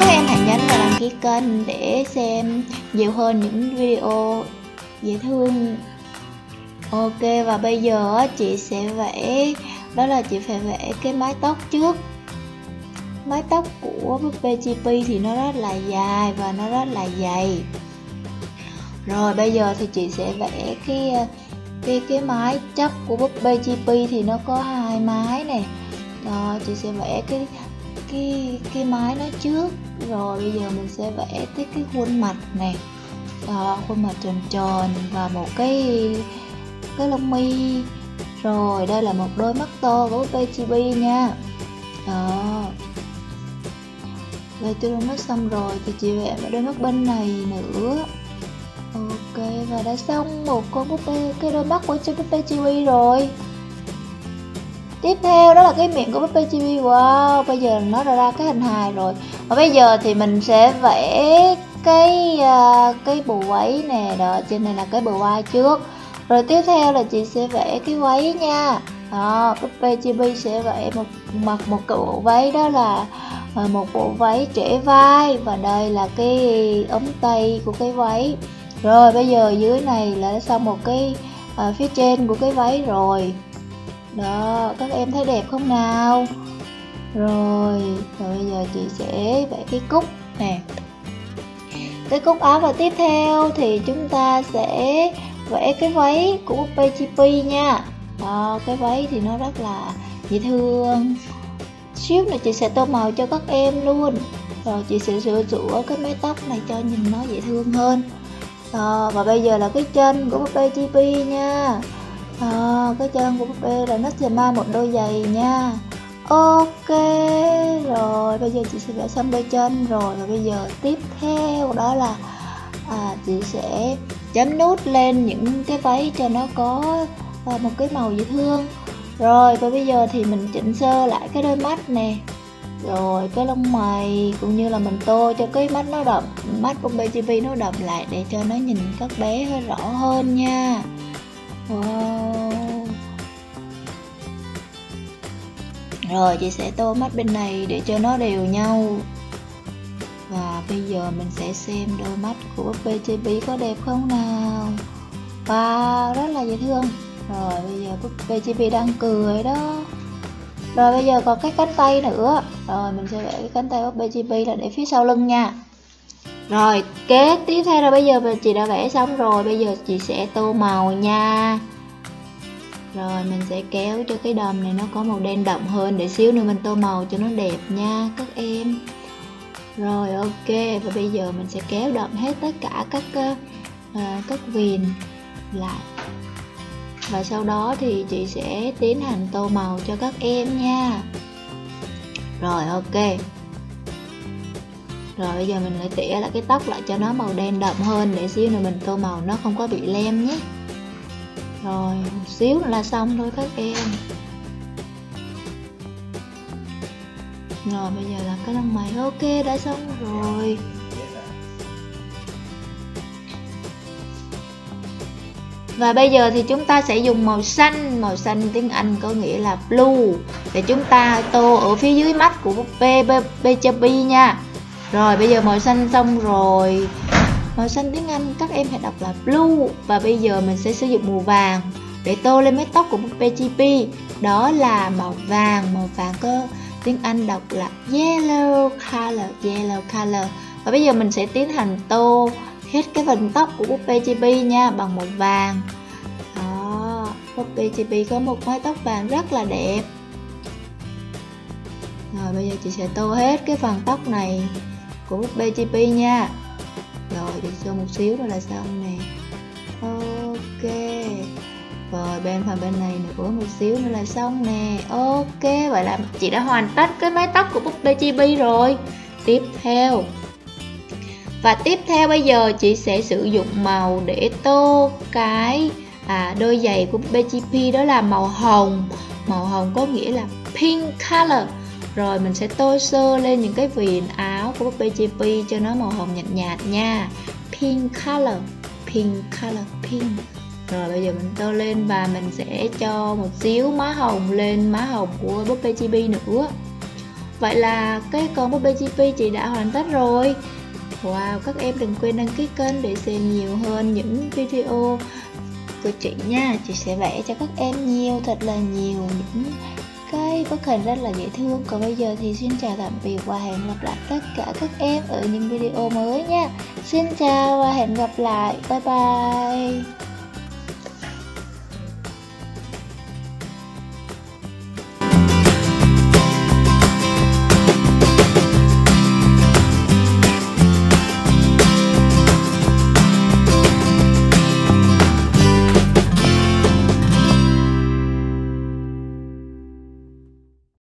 Các em hãy nhấn vào đăng ký kênh để xem nhiều hơn những video dễ thương. Ok, và bây giờ chị sẽ vẽ, đó là chị phải vẽ cái mái tóc trước. Mái tóc của búp bê Chippy thì nó rất là dài và nó rất là dày. Rồi bây giờ thì chị sẽ vẽ cái mái tóc của búp bê Chippy thì nó có hai mái này. Đó, chị sẽ vẽ cái mái nó trước. Rồi bây giờ mình sẽ vẽ cái khuôn mặt này. Đó, khuôn mặt tròn tròn và một cái lông mi. Rồi đây là một đôi mắt to của búp bê Chippy nha. Đó. Về đôi mắt xong rồi thì chị vẽ một đôi mắt bên này nữa. Ok, và đã xong một con búp bê, cái đôi mắt của búp bê Chippy rồi. Tiếp theo đó là cái miệng của búp bê Chippy. Wow, bây giờ nó ra cái hình hài rồi. Và bây giờ thì mình sẽ vẽ cái bộ váy nè. Đó, trên này là cái bờ vai trước. Rồi tiếp theo là chị sẽ vẽ cái váy nha. Đó, búp bê Chippy sẽ vẽ mặc một cái bộ váy, đó là một bộ váy trễ vai. Và đây là cái ống tay của cái váy. Rồi bây giờ dưới này là xong một cái phía trên của cái váy rồi. Đó, các em thấy đẹp không nào? Rồi bây giờ chị sẽ vẽ cái cúc nè, cái cúc áo. Và tiếp theo thì chúng ta sẽ vẽ cái váy của búp bê Chippy nha. Đó, cái váy thì nó rất là dễ thương. Xíu này chị sẽ tô màu cho các em luôn. Rồi chị sẽ sửa chữa cái mái tóc này cho nhìn nó dễ thương hơn. Đó, và bây giờ là cái chân của búp bê Chippy nha. Cái chân của búp bê là nó sẽ mang một đôi giày nha. Ok, rồi bây giờ chị sẽ vẽ xong đôi chân rồi. Và bây giờ tiếp theo đó là chị sẽ chấm nút lên những cái váy cho nó có một cái màu dễ thương. Rồi và bây giờ thì mình chỉnh sơ lại cái đôi mắt nè, rồi cái lông mày, cũng như là mình tô cho cái mắt nó đậm, mắt của búp Chippy nó đậm lại để cho nó nhìn các bé hơi rõ hơn nha. Wow. Rồi chị sẽ tô mắt bên này để cho nó đều nhau. Và bây giờ mình sẽ xem đôi mắt của búp bê Chippy có đẹp không nào. Wow, rất là dễ thương. Rồi bây giờ búp bê Chippy đang cười đó. Rồi bây giờ còn cái cánh tay nữa. Rồi mình sẽ vẽ cái cánh tay búp bê Chippy là để phía sau lưng nha. Rồi tiếp theo là bây giờ chị đã vẽ xong rồi. Bây giờ chị sẽ tô màu nha. Rồi mình sẽ kéo cho cái đầm này nó có màu đen đậm hơn, để xíu nữa mình tô màu cho nó đẹp nha các em. Rồi ok, và bây giờ mình sẽ kéo đậm hết tất cả các viền lại. Và sau đó thì chị sẽ tiến hành tô màu cho các em nha. Rồi ok. Rồi bây giờ mình lại tỉa lại cái tóc lại cho nó màu đen đậm hơn, để xíu nữa mình tô màu nó không có bị lem nhé. Rồi một xíu nữa là xong thôi các em. Rồi bây giờ là cái lông mày. Ok, đã xong rồi. Và bây giờ thì chúng ta sẽ dùng màu xanh. Màu xanh tiếng Anh có nghĩa là blue, để chúng ta tô ở phía dưới mắt của búp bê Chippy nha. Rồi bây giờ màu xanh xong rồi. Màu xanh tiếng Anh các em hãy đọc là blue. Và bây giờ mình sẽ sử dụng màu vàng để tô lên mái tóc của búp bê Chippy. Đó là màu vàng. Màu vàng có tiếng Anh đọc là yellow color. Và bây giờ mình sẽ tiến hành tô hết cái phần tóc của búp bê Chippy nha, bằng màu vàng. Đó, búp bê Chippy có một mái tóc vàng rất là đẹp. Rồi bây giờ chị sẽ tô hết cái phần tóc này của búp bê Chippy nha. Rồi để cho một xíu nữa là xong nè. Ok. Rồi phần bên này nữa một xíu nữa là xong nè. Ok, vậy là chị đã hoàn tất cái mái tóc của búp bê Chippy rồi. Tiếp theo bây giờ chị sẽ sử dụng màu để tô cái đôi giày của búp bê Chippy, đó là màu hồng. Màu hồng có nghĩa là pink color. Rồi mình sẽ tô sơ lên những cái viền áo của búp bê Chippy cho nó màu hồng nhạt nhạt nha. Pink color. Rồi bây giờ mình tô lên và mình sẽ cho một xíu má hồng lên má hồng của búp bê Chippy nữa. Vậy là cái con búp bê Chibi chị đã hoàn tất rồi. Wow, các em đừng quên đăng ký kênh để xem nhiều hơn những video của chị nha. Chị sẽ vẽ cho các em thật là nhiều những cái bức hình rất là dễ thương. Còn bây giờ thì xin chào tạm biệt và hẹn gặp lại tất cả các em ở những video mới nha. Xin chào và hẹn gặp lại. Bye bye.